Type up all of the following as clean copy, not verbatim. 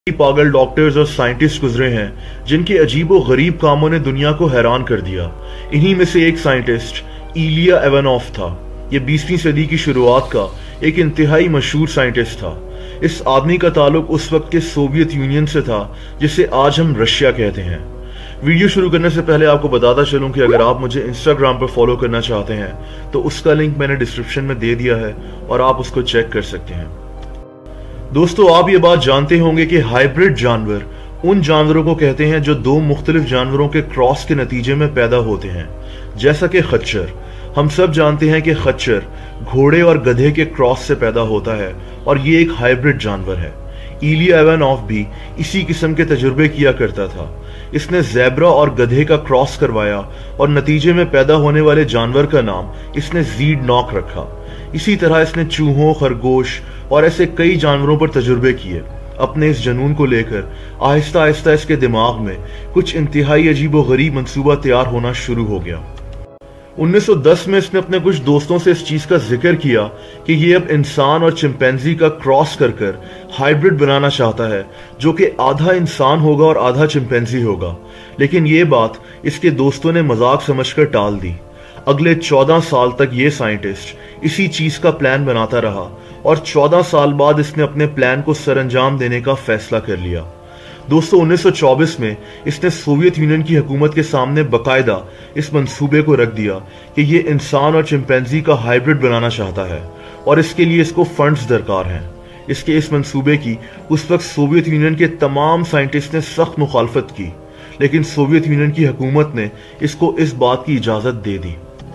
पागल डॉक्टर्स और साइंटिस्ट गुजरे हैं जिनके अजीबो गरीब कामों ने दुनिया को हैरान कर दिया। इन्हीं में से एक साइंटिस्ट इलिया इवानोव था। ये 20वीं सदी की शुरुआत का एक इंतहाई मशहूर साइंटिस्ट था। इस आदमी का ताल्लुक उस वक्त के सोवियत यूनियन से था जिसे आज हम रशिया कहते हैं। वीडियो शुरू करने से पहले आपको बताता चलूं कि अगर आप मुझे इंस्टाग्राम पर फॉलो करना चाहते हैं तो उसका लिंक मैंने डिस्क्रिप्शन में दे दिया है और आप उसको चेक कर सकते हैं। दोस्तों, आप ये बात जानते होंगे कि हाइब्रिड जानवर उन जानवरों को कहते हैं जो दो मुख्तलिफ जानवरों के क्रॉस के नतीजे में पैदा होते हैं, जैसा कि खच्चर। हम सब जानते हैं कि खच्चर घोड़े और गधे के क्रॉस से पैदा होता है और ये एक हाइब्रिड जानवर है। इलिया इवानोव भी इसी किस्म के तजुर्बे किया करता था। इसने ज़ेब्रा और गधे का क्रॉस करवाया और नतीजे में पैदा होने वाले जानवर का नाम इसने ज़ीड नॉक रखा। इसी तरह इसने चूहों, खरगोश और ऐसे कई जानवरों पर तजुर्बे किए। अपने इस जनून को लेकर आहिस्ता आहिस्ता इसके दिमाग में कुछ इंतहाई अजीबो गरीब मंसूबा तैयार होना शुरू हो गया। 1910 में इसने अपने कुछ दोस्तों से इस चीज का जिक्र किया कि ये अब इंसान और चिंपैंजी का क्रॉस कर हाइब्रिड बनाना चाहता है, जो कि आधा इंसान होगा और आधा चिंपैंजी होगा। लेकिन ये बात इसके दोस्तों ने मजाक समझकर टाल दी। अगले 14 साल तक ये साइंटिस्ट इसी चीज का प्लान बनाता रहा और 14 साल बाद इसने अपने प्लान को सरअंजाम देने का फैसला कर लिया। दोस्तों, 1924 में इसने सोवियत यूनियन की हुकूमत के सामने बकायदा इस मंसूबे को रख दिया कि ये इंसान और चिंपैंजी का हाइब्रिड बनाना चाहता है और इसके लिए इसको फंड्स दरकार हैं। इसके इस मंसूबे की उस वक्त सोवियत यूनियन के तमाम साइंटिस्ट ने सख्त मुखालफत की, लेकिन सोवियत यूनियन की हुकूमत ने इसको इस बात की इजाजत दे दी।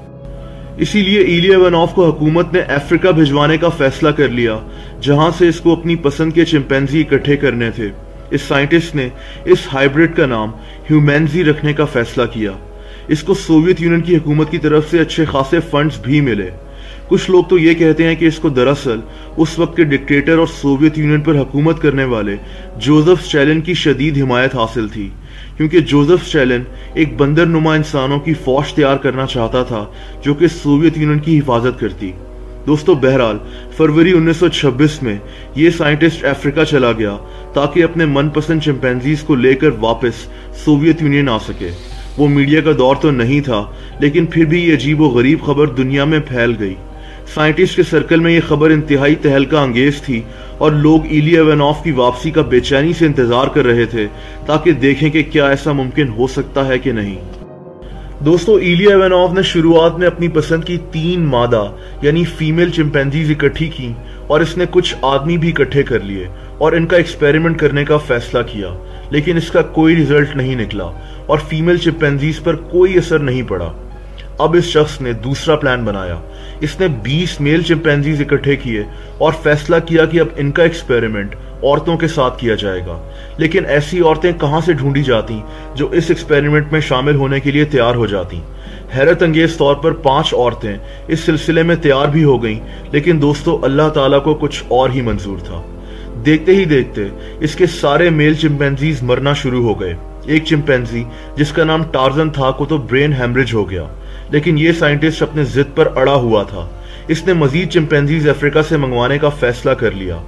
इसीलिए इलिया इवानोव को हुकूमत ने अफ्रीका भिजवाने का फैसला कर लिया, जहां से इसको अपनी पसंद के चिंपैंजी इकट्ठे करने थे। इस साइंटिस्ट ने इस हाइब्रिड का नाम ह्यूमैंजी रखने का फैसला किया। इसको सोवियत यूनियन की हुकूमत की तरफ से अच्छे खासे फंड्स भी मिले। कुछ लोग तो ये कहते हैं कि इसको दरअसल उस वक्त के डिक्टेटर और सोवियत यूनियन पर हुकूमत करने वाले जोसेफ स्टालिन की शदीद हिमायत हासिल थी, क्योंकि जोसेफ स्टालिन एक बंदर नुमा इंसानों की फौज तैयार करना चाहता था जो कि सोवियत यूनियन की हिफाजत करती। दोस्तों, बहरहाल फरवरी 1926 में ये साइंटिस्ट अफ्रीका चला गया ताकि अपने मनपसंद चिंपैंजीज को लेकर वापस सोवियत यूनियन आ सके। वो मीडिया का दौर तो नहीं था, लेकिन फिर भी ये अजीबो गरीब खबर दुनिया में फैल गई। साइंटिस्ट के सर्कल में ये खबर इंतहाई तहलका अंगेज थी और लोग इलिया इवानोव की वापसी का बेचैनी से इंतजार कर रहे थे ताकि देखें कि क्या ऐसा मुमकिन हो सकता है कि नहीं। दोस्तों, इलिया इवानोव ने शुरुआत में अपनी पसंद की 3 मादा यानी फीमेल चिंपैंजीज इकट्ठी की और इसने कुछ आदमी भी इकट्ठे कर लिए और इनका एक्सपेरिमेंट करने का फैसला किया, लेकिन इसका कोई रिजल्ट नहीं निकला और फीमेल चिंपैंजीज पर कोई असर नहीं पड़ा। अब इस शख्स ने दूसरा प्लान बनाया। इसने 20 मेल चिंपैंजीज इकट्ठे किए और फैसला किया कि अब इनका एक्सपेरिमेंट औरतों के साथ किया जाएगा। लेकिन ऐसी औरतें कहां से ढूंढी जाती जो इस एक्सपेरिमेंट में शामिल होने के लिए तैयार हो जाती। हैरत अंगेज तौर पर 5 औरतें इस सिलसिले में तैयार भी हो गईं, लेकिन दोस्तों अल्लाह ताला को कुछ और ही मंजूर था। देखते ही देखते इसके सारे मेल चिंपैंजीज मरना शुरू हो गए। एक चिंपैंजी जिसका नाम टार्जन था को तो ब्रेन हेमरेज हो गया, लेकिन ये साइंटिस्ट अपने जिद पर अड़ा हुआ था। इसने मजीद चिंपैंजीज अफ्रीका से मंगवाने का फैसला कर लिया।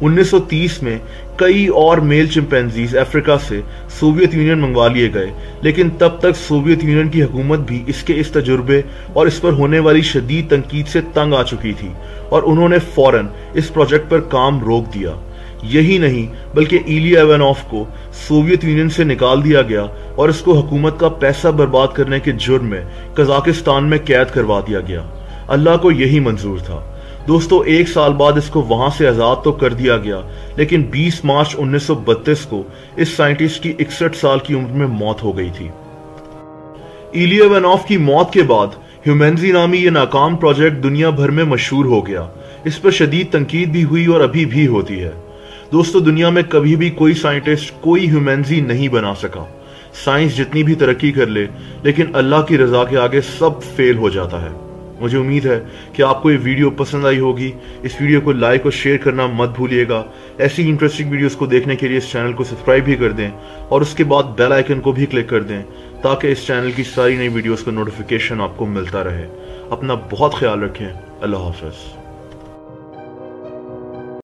1930 में कई और मेल चिंपैंजीज अफ्रीका से सोवियत यूनियन मंगवा लिए गए, लेकिन तब तक सोवियत यूनियन की हुकूमत भी इसके इस तजुर्बे और इस पर होने वाली शदीद तनकीद से तंग आ चुकी थी और उन्होंने फौरन इस प्रोजेक्ट पर काम रोक दिया। यही नहीं बल्कि इलिया इवानोव को सोवियत यूनियन से निकाल दिया गया और इसको हुकूमत का पैसा बर्बाद करने के जुर्म में कजाकिस्तान में कैद करवा दिया गया। अल्लाह को यही मंजूर था। दोस्तों, 1 साल बाद इसको वहां से आजाद तो कर दिया गया, लेकिन 20 मार्च 1932 को इस साइंटिस्ट की 61 साल की उम्र में मौत हो गई थी। इलिया इवानोव की मौत के बाद ह्यूमैंजी नामी ये नाकाम प्रोजेक्ट दुनिया भर में मशहूर हो गया। इस पर शदीद तनकीद भी हुई और अभी भी होती है। दोस्तों, दुनिया में कभी भी कोई साइंटिस्ट कोई ह्यूमैंजी नहीं बना सका। साइंस जितनी भी तरक्की कर ले, लेकिन अल्लाह की रजा के आगे सब फेल हो जाता है। मुझे उम्मीद है कि आपको ये वीडियो पसंद आई होगी। इस वीडियो को लाइक और शेयर करना मत भूलिएगा। ऐसी इंटरेस्टिंग वीडियोस को देखने के लिए इस चैनल को सब्सक्राइब भी कर दें और उसके बाद बेल आइकन को भी क्लिक कर दें ताकि इस चैनल की सारी नई वीडियोस का नोटिफिकेशन आपको मिलता रहे। अपना बहुत ख्याल रखें। अल्लाह हाफ़िज़।